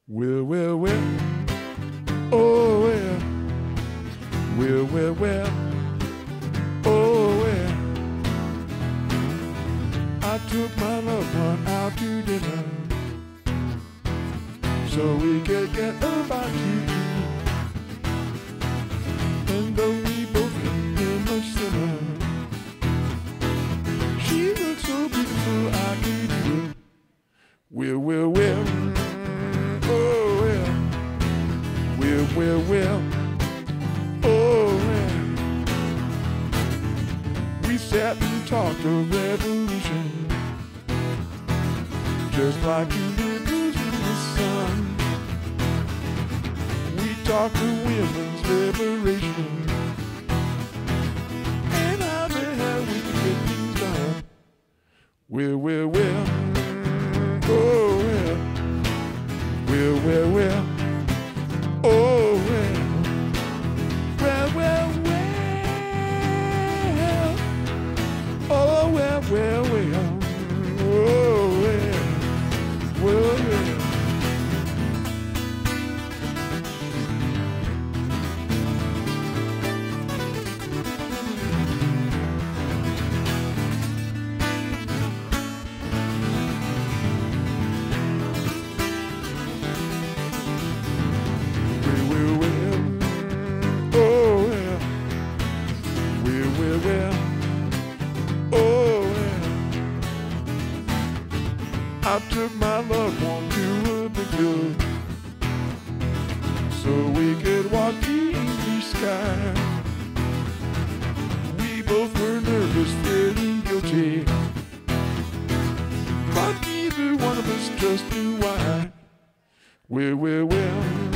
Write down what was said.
Well, well, well, oh well, well, well, well, oh well. I took my loved one out to dinner so we could get a bite to eat. And though we both hadn't been much thinner, she looked so beautiful I could do it. Well, well, well, oh well, well, well, well, oh well. We sat and talked of revolution, just like two rivers in the sun. We talked of women's liberation and how the hell we could get things done. Well, well, well, oh well, well, well, well, oh well, well, well, well, oh well, well, well, oh well, well, well. I took my loved one to a big hill so we could watch the English sky. We both were nervous, feeling guilty, but neither one of us just knew why. Well, well, well.